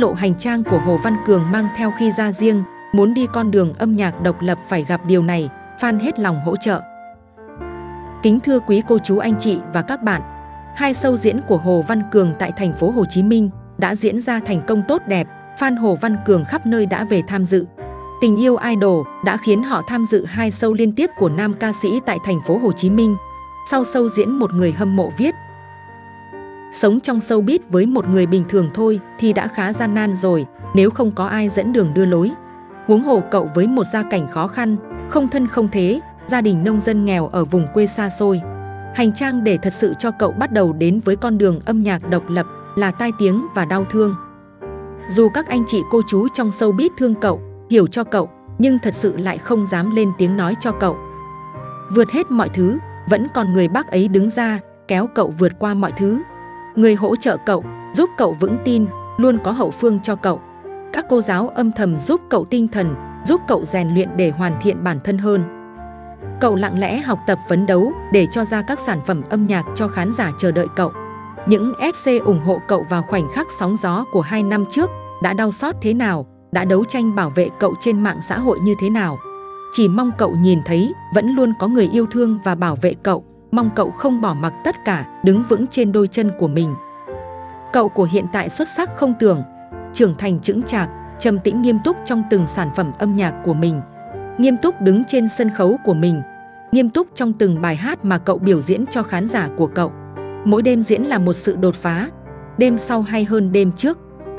lộ hành trang của Hồ Văn Cường mang theo khi ra riêng, muốn đi con đường âm nhạc độc lập phải gặp điều này, fan hết lòng hỗ trợ. Kính thưa quý cô chú anh chị và các bạn, 2 show diễn của Hồ Văn Cường tại thành phố Hồ Chí Minh đã diễn ra thành công tốt đẹp, fan Hồ Văn Cường khắp nơi đã về tham dự. Tình yêu idol đã khiến họ tham dự 2 show liên tiếp của nam ca sĩ tại thành phố Hồ Chí Minh. Sau show diễn, một người hâm mộ viết: sống trong showbiz với một người bình thường thôi thì đã khá gian nan rồi, nếu không có ai dẫn đường đưa lối. Huống hồ cậu với một gia cảnh khó khăn, không thân không thế, gia đình nông dân nghèo ở vùng quê xa xôi. Hành trang để thật sự cho cậu bắt đầu đến với con đường âm nhạc độc lập là tai tiếng và đau thương. Dù các anh chị cô chú trong showbiz thương cậu, hiểu cho cậu, nhưng thật sự lại không dám lên tiếng nói cho cậu. Vượt hết mọi thứ, vẫn còn người bác ấy đứng ra, kéo cậu vượt qua mọi thứ. Người hỗ trợ cậu, giúp cậu vững tin, luôn có hậu phương cho cậu. Các cô giáo âm thầm giúp cậu tinh thần, giúp cậu rèn luyện để hoàn thiện bản thân hơn. Cậu lặng lẽ học tập phấn đấu để cho ra các sản phẩm âm nhạc cho khán giả chờ đợi cậu. Những FC ủng hộ cậu vào khoảnh khắc sóng gió của 2 năm trước đã đau xót thế nào, đã đấu tranh bảo vệ cậu trên mạng xã hội như thế nào. Chỉ mong cậu nhìn thấy vẫn luôn có người yêu thương và bảo vệ cậu, mong cậu không bỏ mặc tất cả, đứng vững trên đôi chân của mình. Cậu của hiện tại xuất sắc không tưởng, trưởng thành chững chạc, trầm tĩnh nghiêm túc trong từng sản phẩm âm nhạc của mình. Nghiêm túc đứng trên sân khấu của mình, nghiêm túc trong từng bài hát mà cậu biểu diễn cho khán giả của cậu. Mỗi đêm diễn là một sự đột phá, đêm sau hay hơn đêm trước.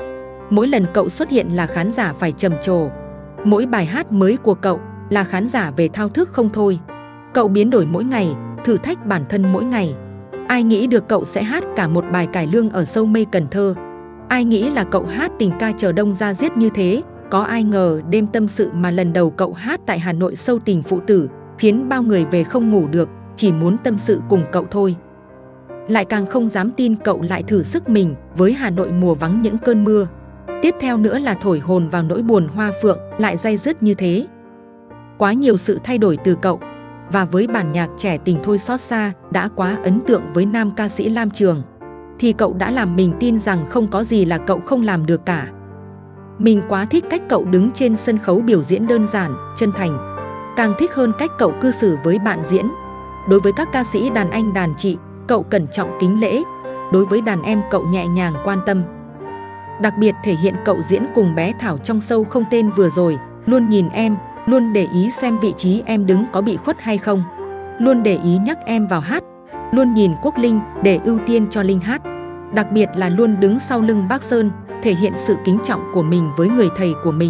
Mỗi lần cậu xuất hiện là khán giả phải trầm trồ. Mỗi bài hát mới của cậu là khán giả về thao thức không thôi. Cậu biến đổi mỗi ngày, thử thách bản thân mỗi ngày. Ai nghĩ được cậu sẽ hát cả một bài cải lương ở sâu mây Cần Thơ. Ai nghĩ là cậu hát tình ca chờ đông ra giết như thế. Có ai ngờ đêm tâm sự mà lần đầu cậu hát tại Hà Nội sâu tình phụ tử, khiến bao người về không ngủ được, chỉ muốn tâm sự cùng cậu thôi. Lại càng không dám tin cậu lại thử sức mình với Hà Nội mùa vắng những cơn mưa. Tiếp theo nữa là thổi hồn vào nỗi buồn hoa phượng, lại day dứt như thế. Quá nhiều sự thay đổi từ cậu. Và với bản nhạc Trẻ Tình Thôi Xót Xa đã quá ấn tượng với nam ca sĩ Lam Trường, thì cậu đã làm mình tin rằng không có gì là cậu không làm được cả. Mình quá thích cách cậu đứng trên sân khấu biểu diễn đơn giản, chân thành. Càng thích hơn cách cậu cư xử với bạn diễn. Đối với các ca sĩ đàn anh đàn chị, cậu cẩn trọng kính lễ. Đối với đàn em cậu nhẹ nhàng quan tâm. Đặc biệt thể hiện cậu diễn cùng bé Thảo trong show Không Tên vừa rồi, luôn nhìn em, luôn để ý xem vị trí em đứng có bị khuất hay không, luôn để ý nhắc em vào hát, luôn nhìn Quốc Linh để ưu tiên cho Linh hát. Đặc biệt là luôn đứng sau lưng bác Sơn, thể hiện sự kính trọng của mình với người thầy của mình.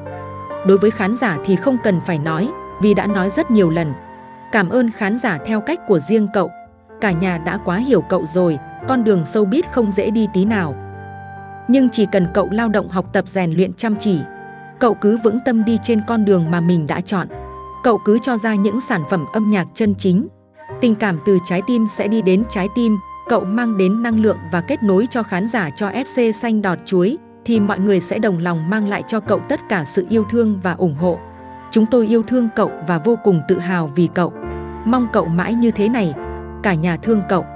Đối với khán giả thì không cần phải nói, vì đã nói rất nhiều lần. Cảm ơn khán giả theo cách của riêng cậu. Cả nhà đã quá hiểu cậu rồi, con đường showbiz không dễ đi tí nào. Nhưng chỉ cần cậu lao động học tập rèn luyện chăm chỉ, cậu cứ vững tâm đi trên con đường mà mình đã chọn. Cậu cứ cho ra những sản phẩm âm nhạc chân chính. Tình cảm từ trái tim sẽ đi đến trái tim. Cậu mang đến năng lượng và kết nối cho khán giả cho FC xanh đọt chuối, thì mọi người sẽ đồng lòng mang lại cho cậu tất cả sự yêu thương và ủng hộ. Chúng tôi yêu thương cậu và vô cùng tự hào vì cậu. Mong cậu mãi như thế này. Cả nhà thương cậu.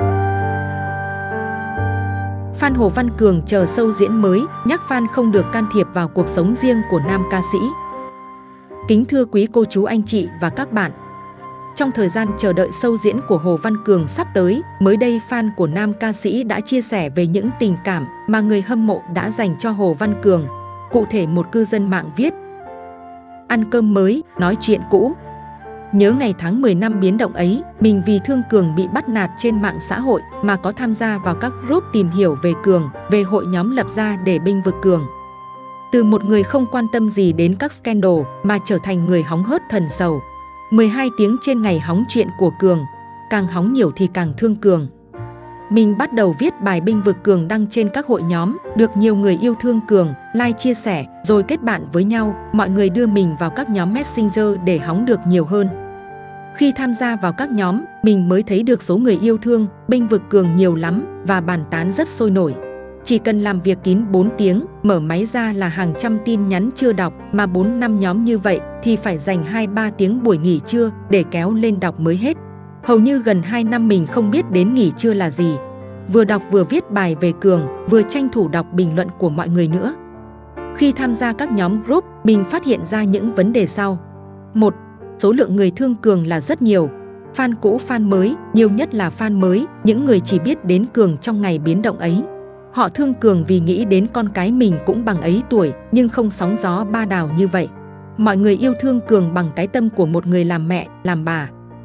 Fan Hồ Văn Cường chờ show diễn mới, nhắc fan không được can thiệp vào cuộc sống riêng của nam ca sĩ. Kính thưa quý cô chú anh chị và các bạn, trong thời gian chờ đợi show diễn của Hồ Văn Cường sắp tới, mới đây fan của nam ca sĩ đã chia sẻ về những tình cảm mà người hâm mộ đã dành cho Hồ Văn Cường. Cụ thể, một cư dân mạng viết: ăn cơm mới, nói chuyện cũ. Nhớ ngày tháng 10 năm biến động ấy, mình vì thương Cường bị bắt nạt trên mạng xã hội mà có tham gia vào các group tìm hiểu về Cường, về hội nhóm lập ra để bênh vực Cường. Từ một người không quan tâm gì đến các scandal mà trở thành người hóng hớt thần sầu. 12 tiếng trên ngày hóng chuyện của Cường, càng hóng nhiều thì càng thương Cường. Mình bắt đầu viết bài bênh vực Cường đăng trên các hội nhóm, được nhiều người yêu thương Cường, like chia sẻ, rồi kết bạn với nhau, mọi người đưa mình vào các nhóm Messenger để hóng được nhiều hơn. Khi tham gia vào các nhóm, mình mới thấy được số người yêu thương, bênh vực Cường nhiều lắm và bàn tán rất sôi nổi. Chỉ cần làm việc kín 4 tiếng, mở máy ra là hàng trăm tin nhắn chưa đọc, mà 4-5 nhóm như vậy thì phải dành 2-3 tiếng buổi nghỉ trưa để kéo lên đọc mới hết. Hầu như gần 2 năm mình không biết đến nghỉ trưa là gì. vừa đọc vừa viết bài về Cường, vừa tranh thủ đọc bình luận của mọi người nữa. Khi tham gia các nhóm group, mình phát hiện ra những vấn đề sau. 1. Số lượng người thương Cường là rất nhiều. Fan cũ, fan mới, nhiều nhất là fan mới, những người chỉ biết đến Cường trong ngày biến động ấy. Họ thương Cường vì nghĩ đến con cái mình cũng bằng ấy tuổi, nhưng không sóng gió ba đào như vậy. Mọi người yêu thương Cường bằng cái tâm của một người làm mẹ, làm bà.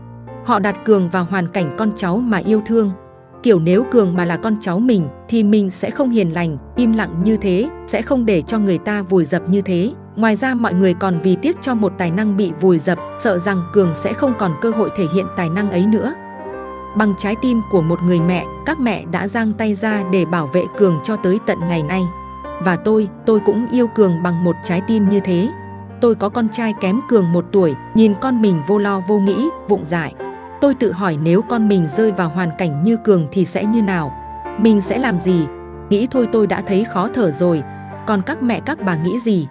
Họ đặt Cường vào hoàn cảnh con cháu mà yêu thương. Kiểu nếu Cường mà là con cháu mình thì mình sẽ không hiền lành, im lặng như thế, sẽ không để cho người ta vùi dập như thế. Ngoài ra mọi người còn vì tiếc cho một tài năng bị vùi dập, sợ rằng Cường sẽ không còn cơ hội thể hiện tài năng ấy nữa. Bằng trái tim của một người mẹ, các mẹ đã giang tay ra để bảo vệ Cường cho tới tận ngày nay. Và tôi cũng yêu Cường bằng một trái tim như thế. Tôi có con trai kém Cường 1 tuổi, nhìn con mình vô lo vô nghĩ, vụng dại. Tôi tự hỏi nếu con mình rơi vào hoàn cảnh như Cường thì sẽ như nào? Mình sẽ làm gì? Nghĩ thôi tôi đã thấy khó thở rồi. Còn các mẹ các bà nghĩ gì?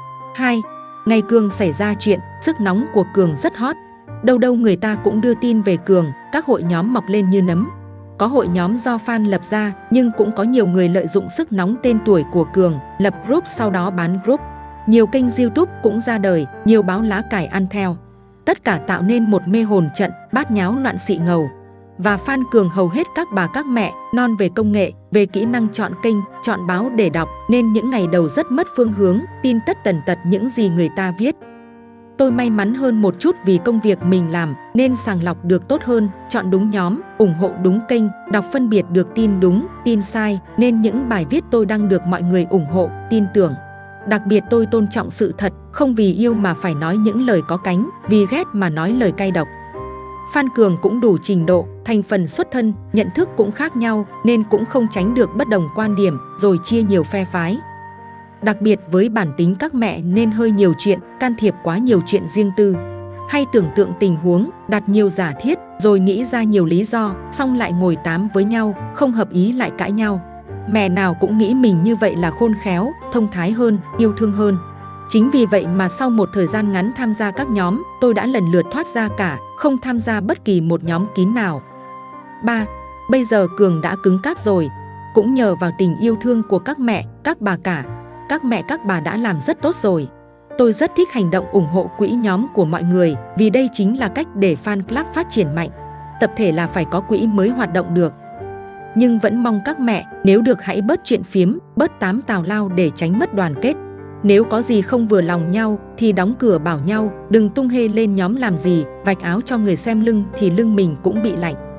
2. Ngày Cường xảy ra chuyện, sức nóng của Cường rất hot. Đâu đâu người ta cũng đưa tin về Cường, các hội nhóm mọc lên như nấm. Có hội nhóm do fan lập ra, nhưng cũng có nhiều người lợi dụng sức nóng tên tuổi của Cường, lập group sau đó bán group. Nhiều kênh YouTube cũng ra đời, nhiều báo lá cải ăn theo. Tất cả tạo nên một mê hồn trận, bát nháo loạn xị ngầu. Và fan Cường hầu hết các bà các mẹ, non về công nghệ, về kỹ năng chọn kênh, chọn báo để đọc, nên những ngày đầu rất mất phương hướng, tin tất tần tật những gì người ta viết. Tôi may mắn hơn một chút vì công việc mình làm nên sàng lọc được tốt hơn, chọn đúng nhóm, ủng hộ đúng kênh, đọc phân biệt được tin đúng, tin sai, nên những bài viết tôi đăng được mọi người ủng hộ, tin tưởng. Đặc biệt tôi tôn trọng sự thật, không vì yêu mà phải nói những lời có cánh, vì ghét mà nói lời cay độc. Fan Cường cũng đủ trình độ, thành phần xuất thân, nhận thức cũng khác nhau nên cũng không tránh được bất đồng quan điểm rồi chia nhiều phe phái. Đặc biệt với bản tính các mẹ nên hơi nhiều chuyện, can thiệp quá nhiều chuyện riêng tư. Hay tưởng tượng tình huống, đặt nhiều giả thiết, rồi nghĩ ra nhiều lý do, xong lại ngồi tám với nhau, không hợp ý lại cãi nhau. Mẹ nào cũng nghĩ mình như vậy là khôn khéo, thông thái hơn, yêu thương hơn. Chính vì vậy mà sau một thời gian ngắn tham gia các nhóm, tôi đã lần lượt thoát ra cả, không tham gia bất kỳ một nhóm kín nào. 3. Bây giờ Cường đã cứng cáp rồi, cũng nhờ vào tình yêu thương của các mẹ, các bà cả. Các mẹ các bà đã làm rất tốt rồi. Tôi rất thích hành động ủng hộ quỹ nhóm của mọi người vì đây chính là cách để fan club phát triển mạnh. Tập thể là phải có quỹ mới hoạt động được. Nhưng vẫn mong các mẹ nếu được hãy bớt chuyện phiếm, bớt tám tào lao để tránh mất đoàn kết. Nếu có gì không vừa lòng nhau thì đóng cửa bảo nhau, đừng tung hê lên nhóm làm gì, vạch áo cho người xem lưng thì lưng mình cũng bị lạnh.